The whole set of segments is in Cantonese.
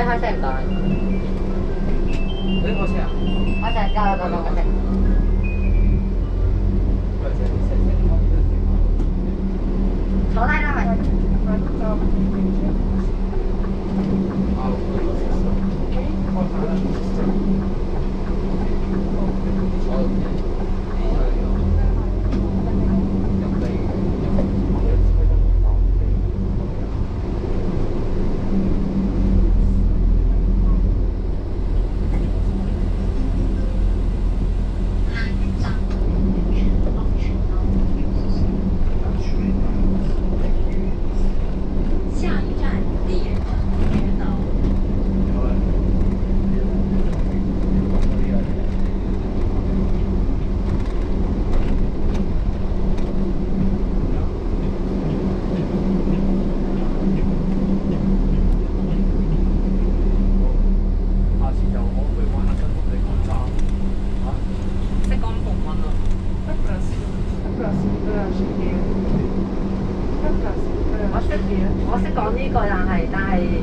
開聲唔該。 開車啊？ 開聲，夠開聲。坐低啦，咪。我識講呢個，但係。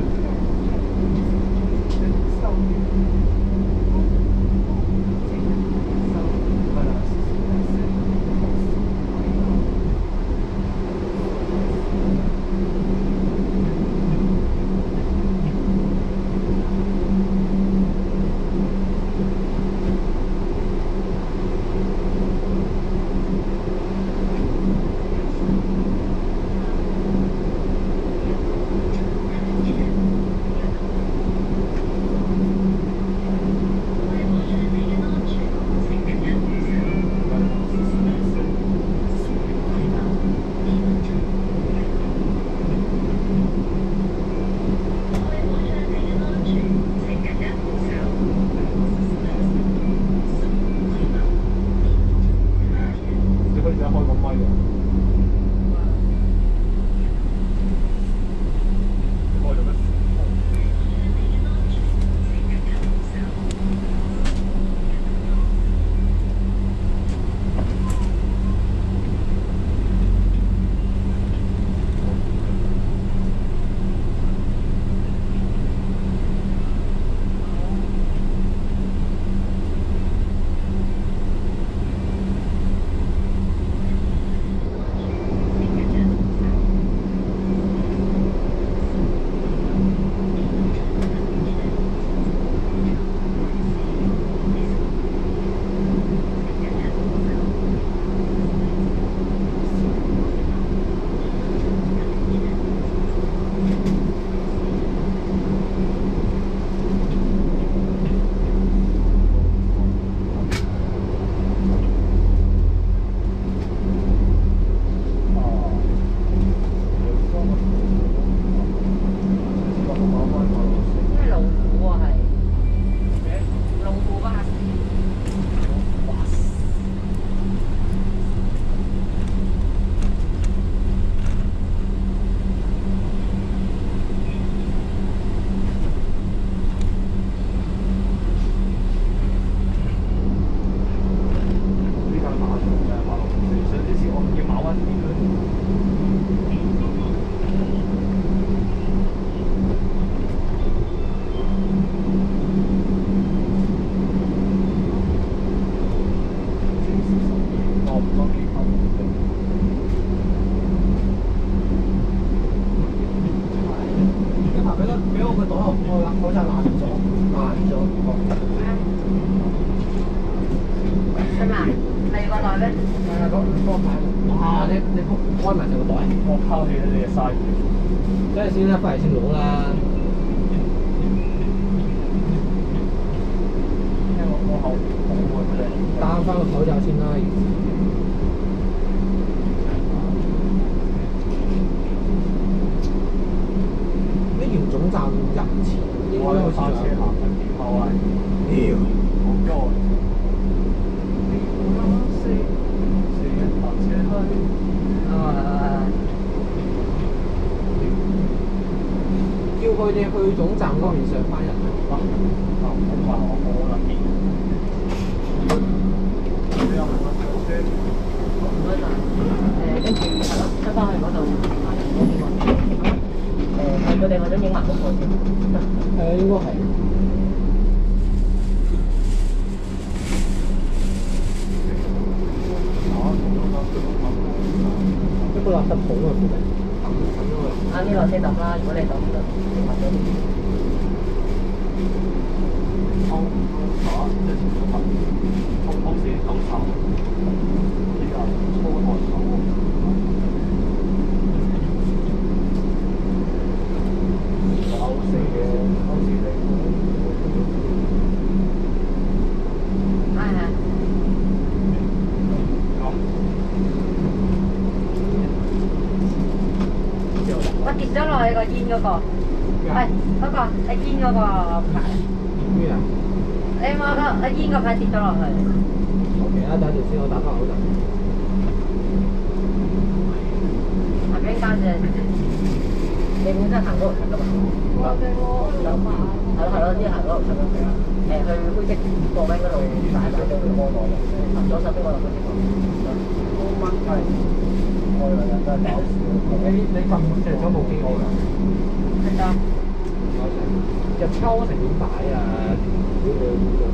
開埋成個袋，我拋棄咗你嘅嘥嘢，等陣先啦，翻嚟先攞啦。我後擔翻個口罩先啦。呢條總站入前應該好似有車行緊點後啊！屌，好多。叫佢哋去總站嗰邊上翻人啊！咁話我啦，你有冇乜上車？唔該晒。跟住係咯，出翻去嗰度。佢哋或者影埋嗰個先。 應該係。一個垃圾桶啊，附近抌咗佢。 啊呢個先抌啦，如果你抌就抌咗啲。 通咗，即係全部通線通手，呢個粗台手。歐式嘅歐式嚟。 係係。我跌咗落去個煙嗰個，係嗰個喺煙嗰個牌。 咩啊？ 你有冇個喺煙個牌跌咗落去？ 求其啦，等陣先，我打翻口罩。 係邊間啫？你本身行嗰度睇㗎嘛？我哋喎，係咯，啲行嗰度睇咯。去灰色貨尾嗰度大咗佢摸我嘅，左手邊嗰度嗰啲。冇問題。我兩日都係搞笑。 你撳成咗部機我㗎？ 係啊。 日抽成點擺啊？屌你！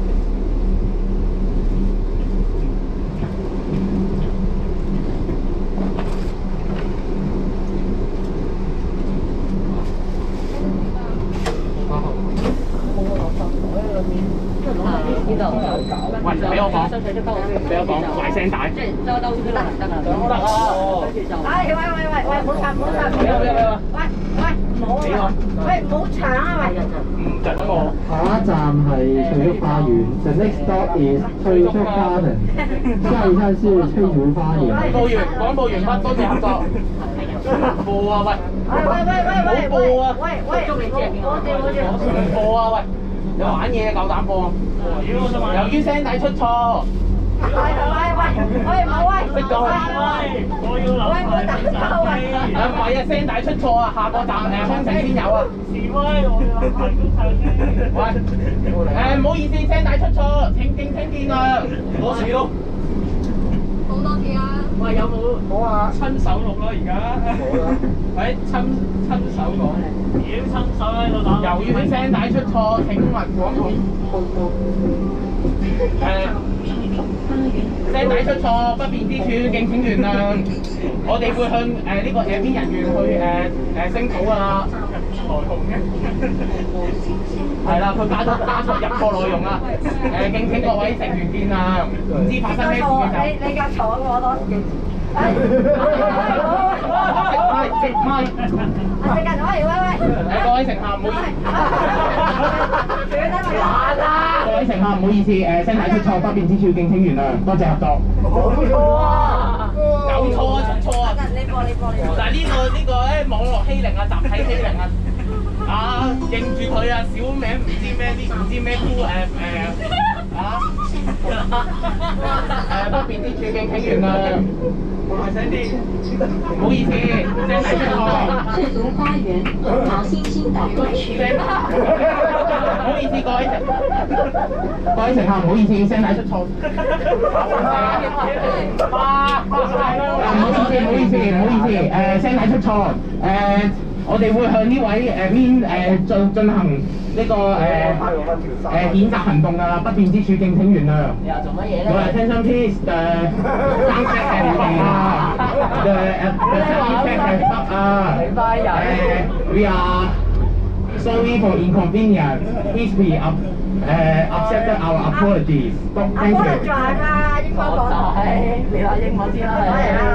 喂，俾我講，俾我講，壞聲帶。 即係兜兜先啦，得啊。跟住就。哎，喂，唔好插，唔好插。喂，唔好啊！喂，唔好搶啊！喂。 就嗰個。 下一站係翠竹花園。The next stop is 翠竹 Garden。下一站是翠竹花園。 廣播完畢，多謝合作。播啊喂！ 喂， 唔好播啊！ 喂，我播啊喂！你玩嘢夠膽播？由於聲帶出錯。 喂，唔好喂！ 識講。 我要諗。喂，唔好打交喂！ 唔係啊，聲帶出錯啊，下個站康城先有啊。 示威，我要諗係都唱先。 喂，唔好意思，聲帶出錯，請敬請見諒。攞錢咯。 好多次啊！ 喂，有冇？冇啊。親手錄咯，而家。冇啦。喂，親手講。 妖親手喺度打。 由於聲帶出錯，請勿廣告。聲帶出錯，不便之處敬請原諒。我哋會向呢個邊人員去聲討㗎啦。台紅嘅。係啦，佢加速入錯內容啦。敬請各位成員見諒。唔知發生咩事嘅就。 你夾錯我多時。 食咪。 食緊喂。 各位乘客唔好意思。各位乘客唔好意思，聲帶出錯，不便之處敬請原諒，多謝合作。 冇錯啊！ 有錯啊，出錯啊！ 你播。 嗱呢個咧網絡欺凌啊，集體欺凌啊！認住佢啊，小名唔知咩夫不便之處敬請原諒。大聲啲，唔好意思，聲帶出錯。 翠竹花園桃興新導過區。 唔好意思，各位乘客唔好意思，聲帶出錯。唔好意思，聲帶出錯。我哋會向呢位進行呢個譴責行動㗎啦，不便之處敬請原諒。 你又做乜嘢咧？ Your attention please, the soundcheck has been the sound check has stopped. We are sorry for inconvenience. Please be accept our apologies. Thank you. 英文講你話英文先啦。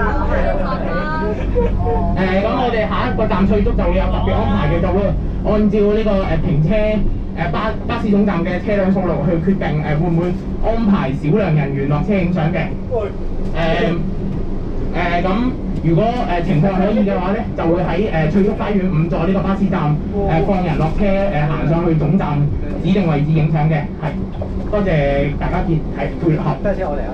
咁我哋下一個站翠竹就會有特別安排嘅，就會按照呢個停車巴士總站嘅車輛數量去決定會唔會安排少量人員落車影相嘅。咁如果情況可以嘅話咧，就會喺翠竹花園5座呢個巴士站放人落車行上去總站指定位置影相嘅。係，多謝大家配合。 多謝我哋。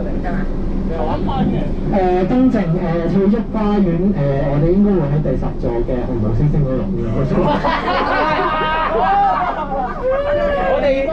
東正翠竹花園我哋應該會喺第10座嘅紅毛猩猩嗰度。 我哋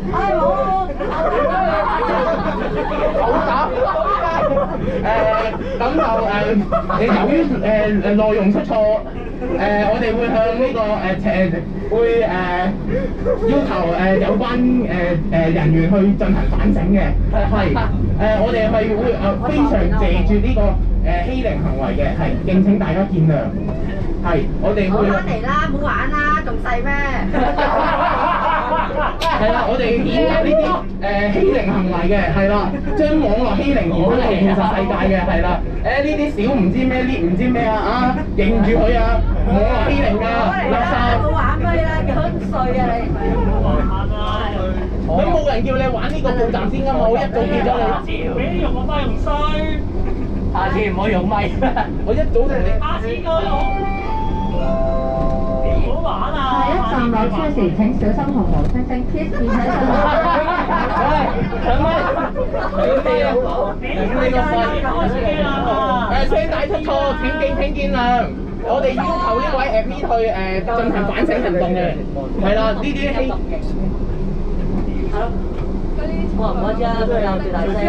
好打。咁就由於內容出錯， 我哋會向呢個會要求有關人員去進行反省嘅，係我哋係會非常謝絕呢個欺凌行為嘅，係敬請大家見諒。係，我哋會翻嚟啦，唔好玩啦，仲細咩？ 係啦，我哋譴責呢啲欺凌行為嘅，係啦，將網絡欺凌移翻嚟現實世界嘅，係啦，呢啲小唔知咩 lift 唔知咩啊，認住佢啊，網絡欺凌㗎，垃圾。 冇玩咩啦，幾歲啊你？ 咁冇人叫你玩呢個報站先㗎嘛，我一早叫咗你。 俾你用我咪用衰， 下次唔好用咪。 我一早就你。 下次我用。唔好玩啊！ 下一站落車時請小心紅毛猩猩 ，Please 記喺身上。 搶咪！聲帶出錯，請見諒。我哋要求呢位admin去進行反省行動嘅，係啦，呢啲欺。 我唔開車啦，都有最大聲。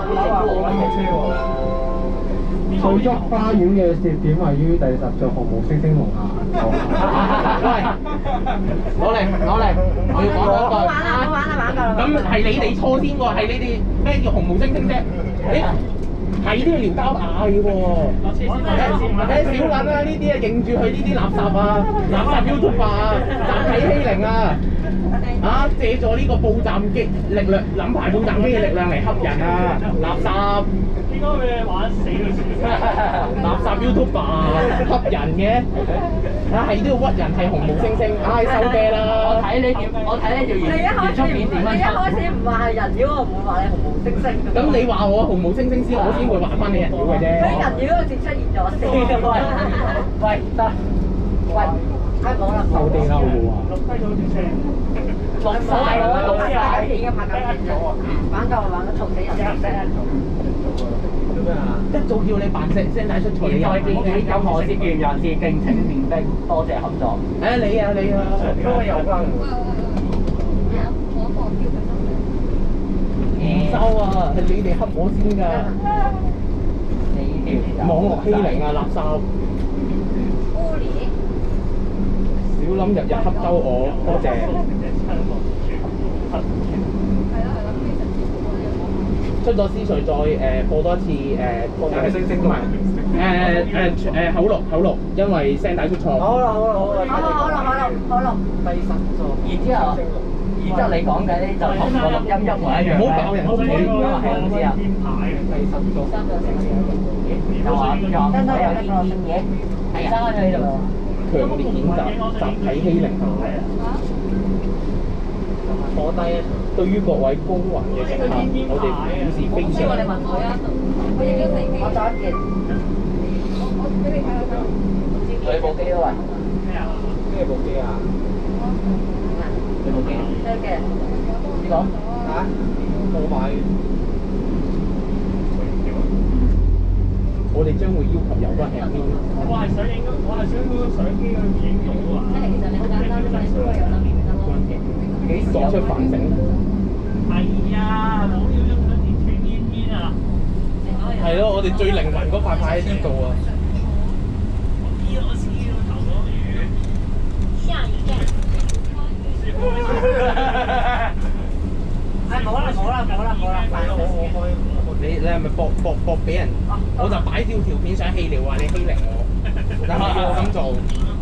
翠竹花園嘅攝點位於第10座紅毛猩猩龍下。 喂，攞嚟，我要講嗰句。 玩啦，玩夠啦。 咁係你哋錯先喎，係你哋咩叫紅毛猩猩啫？係都要撩交嗌喎。小撚啊！呢啲啊認住佢呢啲垃圾啊，垃圾 YouTube 啊，集體欺凌啊！借助呢個報站機力量，諗排報站機嘅力量嚟恰人啊！垃圾。 應該俾你玩死佢先。 垃圾 YouTube 啊，恰人嘅，係都要屈人，係紅毛猩猩，收啤啦！ 我睇呢條你一開始唔話係人妖，我唔會話你紅毛猩猩。 咁你話我紅毛猩猩先，我先會話翻你人妖嘅啫。 佢人妖嗰個字出現咗先。 喂，得， 喂，冇啦， 收地啦，好唔好啊？ 錄低咗條聲。 錄晒啦，錄晒。 已經拍緊片咗。玩夠嘈死人。 一早叫你扮聲帶出錯，你再見嘅任何涉嫌人士敬請面壁，多謝合作。 你啊，都有關喎。唔收啊，係你哋恰我先㗎。網絡欺凌啊，垃圾。小諗日日恰兜我，多謝。出咗私隧再播多一次星星同埋口錄，因為聲帶出錯。 好啦。 第10座。然之後你講嘅呢就同個錄音一模一樣。 唔好爆人口嘴， 係唔知啊。 第10座。 又話有意見嘅，係生喺呢度。 強烈譴責集體欺凌行為。坐低啊！對於各位公雲嘅乘客，我哋表示非常。 我哋問佢啊，我走一件。我俾你睇下。 你部機都係。 咩部機啊？ 你部機？ 咩嘅？ 呢個？ 冇買。 我哋將會要求有關人員。 我係想嗰個相機去影到啊。 其實你好簡單啫嘛，你應該有得面得咯。 幾時作出反省？ 係啊，冇要用咗電斷煙啊！ 係咯，我哋最靈魂嗰塊牌喺呢度啊！ 下一站。 你係咪搏俾人？我就擺條片上氣聊話你欺凌我，但係要我咁做。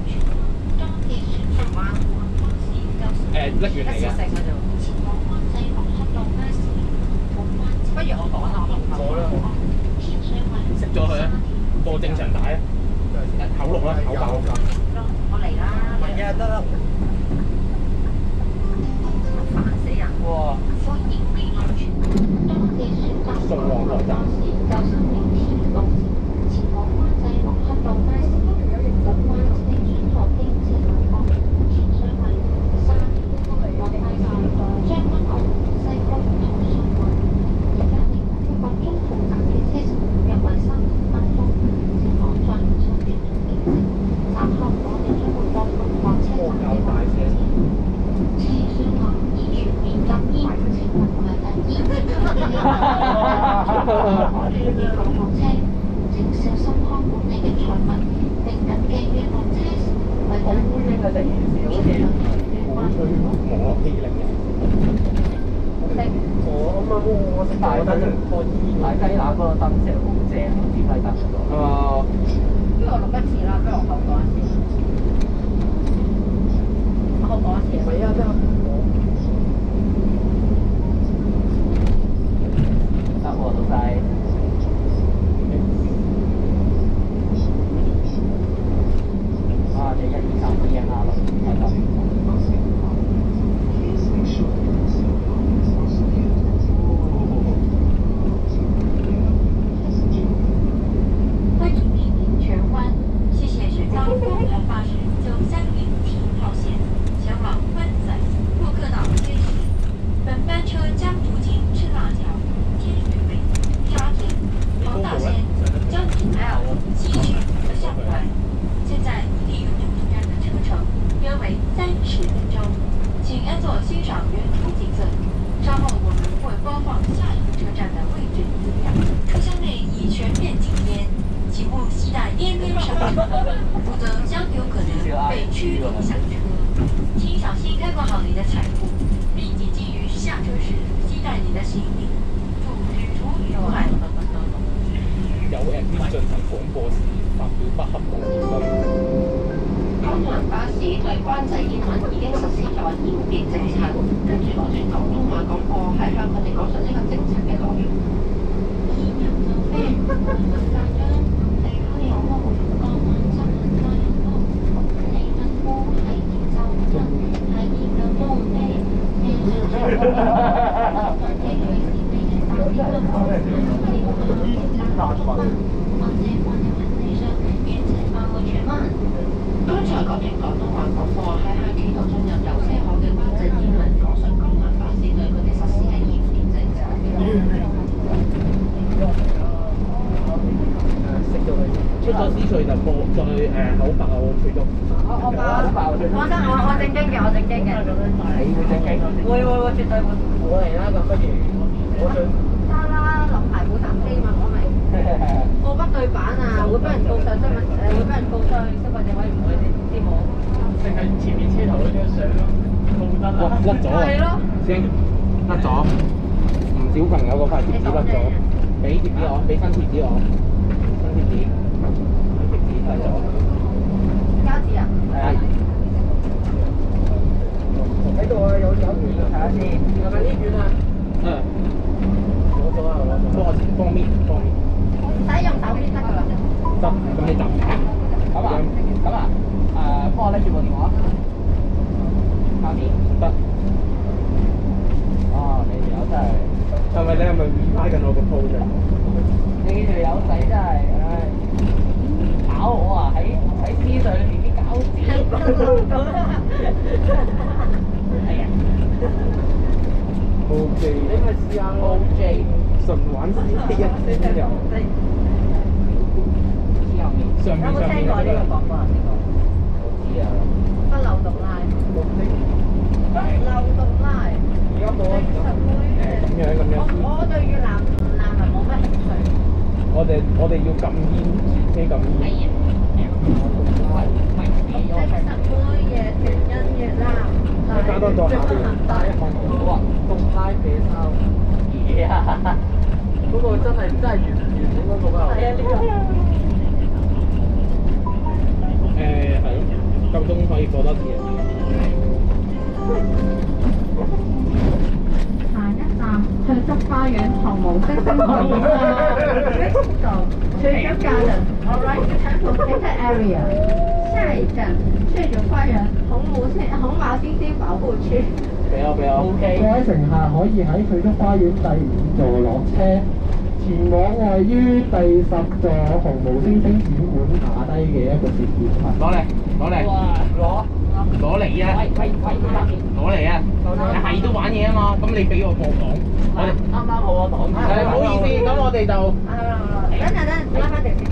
搦完嚟㗎。 不如我講下我啦，熄咗佢啊，播正常帶啊，口錄啦，口爆。 我嚟啦， 係啊，得啦。 煩死人！ 哇！ 宋皇台站。 請小心看管你嘅財物，並緊記預防車好烏蠅啊！成件事好似網絡欺凌嘅。我食大燈大雞乸嗰個燈聲好正，指揮燈嗰個。 不如我錄一次啦，不如我口講一次。我口講一次。唔係啊，即係得喎，老細。你1、2、3啲啊咯，係咁。 欢迎莅临荃湾，谢谢选到丰台巴士931T 号线前往湾仔洛克岛接行。本班车将途经赤辣桥、天水围、沙田、黄大仙、将军澳、西区和上环。现在离永久车站的车程约为30分钟，请安坐欣赏远处景色。稍后我们会播放下一个车站的位置资料。车厢内已全面禁烟，请勿携带烟边上车，否则将有可能被驱逐下车。请小心看管好你的财物，并谨记于下车时携带你的行李。祝旅途愉快。 有必進行廣播時發表不恰當言論。 東環巴士對灣仔煙民已經實施咗嚴別政策，跟住攞住廣東話廣播係向佢哋講述呢個政策嘅內容。現入就飛，大將地區有屋，各萬新聞在人屋，你問我係點就真係熱嘅風氣，你想做我呢類是俾人打啲乜嘢？剛才嗰段廣東話廣播係向企圖進入油車河嘅灣仔煙民講述東環巴士對佢哋實施嘅嚴嚴政策。 出咗私稅就播，再口爆最多。 我正經嘅，我正經嘅。 你會正經？ 會，絕對會。 我嚟啦，咁不如我最。 得啦，臨排冇閘機嘛，我咪。貨不對版啊，會俾人告上新聞，會俾人告上消費者委員會，你知冇？ 淨係前面車頭嗰張相冇得啦。 哇，甩咗啊！ 係咯。 師兄，甩咗。唔少朋友嗰塊貼紙甩咗，俾貼紙我，俾新貼紙我，新貼紙，新貼紙甩咗。 膠紙啊？ 係。喺度啊，有卷啊，睇下先。係咪呢卷啊？嗯。攞咗啊，攞咗。幫我方面。 唔使用手邊得㗎啦。 得，咁你就咁啊，幫我拎住部電話。下面得。 哦，你條友真係， 係咪你係咪 replay 緊我個 post 啊？ 你條友仔真係，唉，搞我啊！喺思緒裏面啲膠紙。係啊。 O.J. 你咪試下 O.J. 純玩先先有。上面有冇聽過呢個廣播啊？呢個我知啊。 不漏洞拉。不漏洞拉。 而家冇啊。咁樣。 我對越南人冇乜興趣。 我哋要禁煙，車禁煙。 係啊。即實妹嘢全因越南。 加多咗下邊。 好啊，動態比較。嗰個真係原本嗰個啊。 係啊，呢個。 係咯，夠鐘可以過多次啊！ 下一站翠竹花園紅毛猩猩海邊啦，翠竹 Garden Alright Protected Area。下一站翠竹花園紅毛猩猩保護區。 俾我。 OK。 各位乘客可以喺翠竹花園第5座落車，前往位於第10座紅毛猩猩展館下低嘅一個節點牌。 攞嚟。攞嚟啊！攞嚟啊！你係都玩嘢啊嘛，咁你俾我播講，我哋啱好啊，講。 唔好意思，咁我哋就拉翻條線。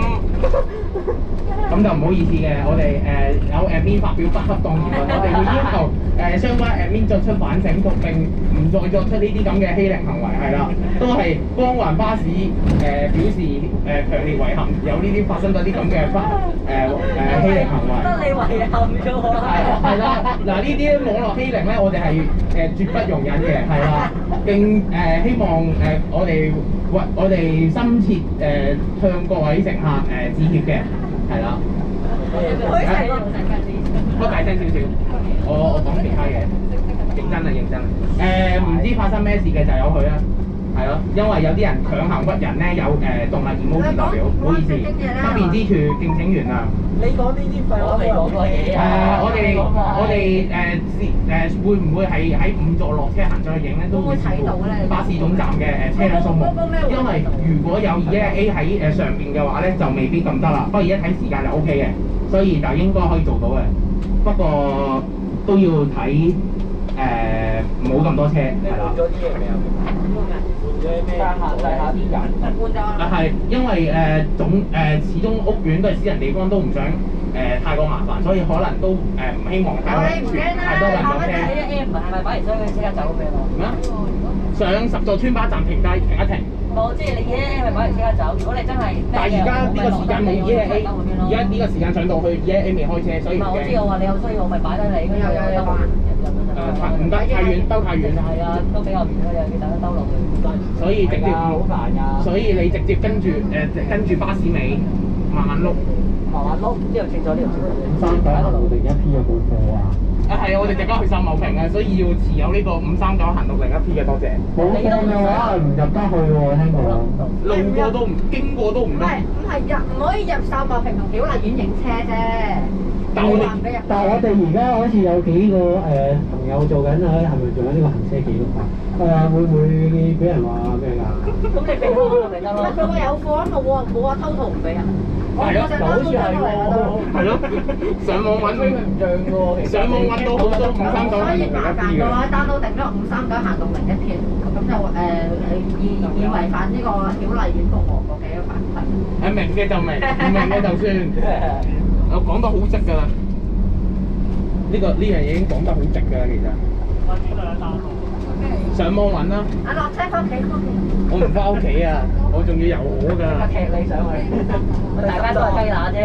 咁就唔好意思嘅，我哋有 admin 發表不恰當言論，我哋會要求相關 admin 作出反省，並唔再作出呢啲咁嘅欺凌行為，係啦，都係光環巴士表示強烈遺憾，有呢啲發生咗啲咁嘅欺凌行為。 得你遺憾啫喎。 係啦，嗱呢啲網絡欺凌咧，我哋係絕不容忍嘅，係啦，並希望我哋深切向各位乘客致歉嘅。係啦，開大聲少少，我講其他嘢，認真啦認真。唔知發生咩事嘅就由佢啦，係咯，因為有啲人強行屈人咧，有動物emoji代表，唔好意思，不便之處敬請原諒。 你講呢啲廢話未講過嘢啊？ 我哋會唔會係喺5座落車行上去影咧？都會視乎巴士總站嘅車輛數目，因為如果有211A 喺上邊嘅話咧，就未必咁得啦。不過而家睇時間就 OK 嘅，所以就應該可以做到嘅。不過都要睇唔好咁多車，係啦。 換咗啲嘢未啊？ 大廈啲人換咗。 係因為始終屋苑都係私人地方，都唔想太過麻煩，所以可能都唔希望太多人落車。 係咪擺完箱佢即刻走咁樣咯？ 咩？上10座村巴站停低停一停。 冇，即係你係咪擺完即刻走？如果你真係但係而家呢個時間冇 211A，而家呢個時間上到去 211A 未開車，所以唔驚。 我知我話你有需要，我咪擺低你。有。 唔得太遠，兜太遠。 係啊，都比較遠啦，要等兜落去。 所以直接好煩㗎。 所以你直接跟住巴士尾慢慢碌。 慢慢碌，呢度清楚，呢度清楚。 539行601P 有冇貨啊？ 係我哋陣間去秀茂坪啊，所以要持有呢個539行601P 嘅，多謝。 冇貨嘅話唔入得去喎，聽講。 路過都唔經過都唔得。 唔係唔可以入秀茂坪同曉麗苑影車啫。 但係我哋而家好似有幾個朋友做緊係咪做緊呢個行車記錄啊？會唔會俾人話咩㗎？ 咁你俾我咪得咯。 佢話有貨啊，冇話偷圖唔俾人。 係咯， 就好似係喎。 係咯，上網揾唔漲㗎喎。上網揾到好多539 所以麻煩嘅話，單都定咗539行601P，咁就以違反呢個曉麗苑共和國嘅一個法規。 明嘅就明，唔明嘅就算。我講得好直㗎啦，呢樣嘢已經講得好直㗎啦，其實。 我知道有單路。 上網揾啦。 落車翻屋企， 我唔翻屋企啊，我仲要遊河㗎。 踢你上去，大家都係雞乸啫。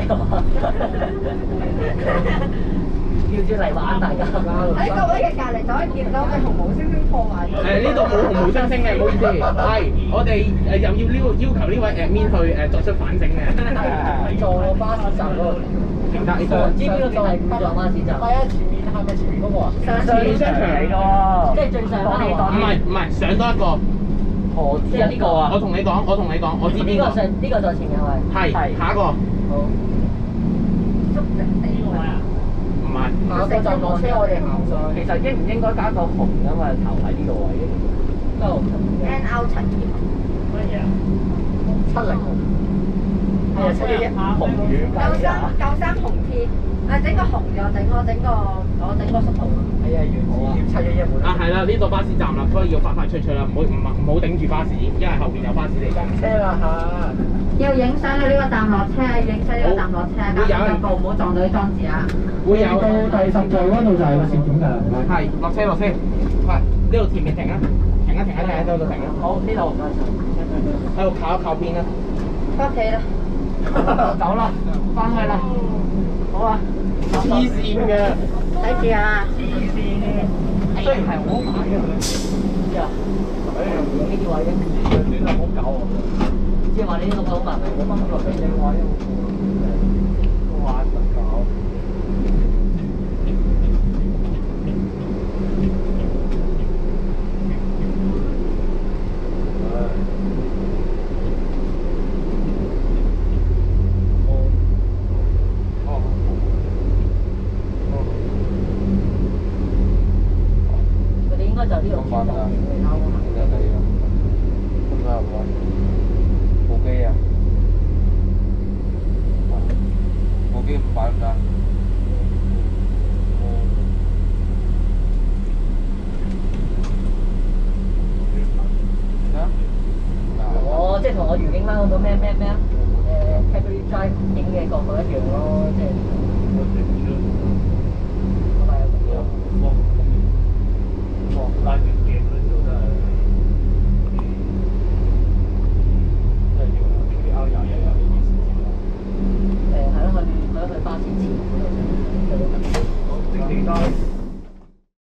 要住嚟玩大家。 喺各位嘅隔離就可以見到嘅紅毛猩猩破壞。 呢度冇紅毛猩猩嘅，唔好意思。係，我哋又要求呢位admin去作出反省嘅。 坐巴士站嗰度。 停得呢個。 知邊個就係5座巴士站？係啊，前面係咪前面嗰個啊？ 上商場嚟㗎喎。 即係最上嗰個。 唔係，上多一個。 何止啊？呢個啊？ 我同你講，我知邊個。 呢個在前面係。 係，下一個。 好。 唔係。 下個站落車，我哋行上。其實應唔應該加個紅㗎嘛？頭喺呢個位。 NL72。 乜嘢啊 70。係啊，711紅雨。 93紅 T， 整個紅嘅，我整個縮圖。 係啊，要711滿。 係啦，呢度巴士站啦，所以要快脆啦，唔好頂住巴士，因為後邊有巴士嚟㗎。 車啦嚇！ 要影相嘅呢個站落車，影相呢個站落車，交通部唔好撞到啲裝置啊！ 會有到第10座嗰度就係個線點㗎啦，唔該。 係落車。喂，呢度前面停啊！停喺度停啊！ 好，呢度唔該晒。 喺度靠邊啊！ 翻屋企啦！ 走啦，翻去啦。好啊。 黐線嘅。 睇住啊！ 雖然係好慢嘅佢。知啊。呢啲位嘅，亂啦，唔好搞我。即係話你呢個好慢，我翻落嚟正位。玩得搞。就呢度翻啦，而家睇啦，咁啊部機啊， 我愉景灣嗰個咩啊Cadbury Drive 影嘅角度一樣咯，即係係啊咁樣。 拉遠鏡嗰度都係即係要 QDR 21有呢件事係咯，去巴士前嗰度。 正地街。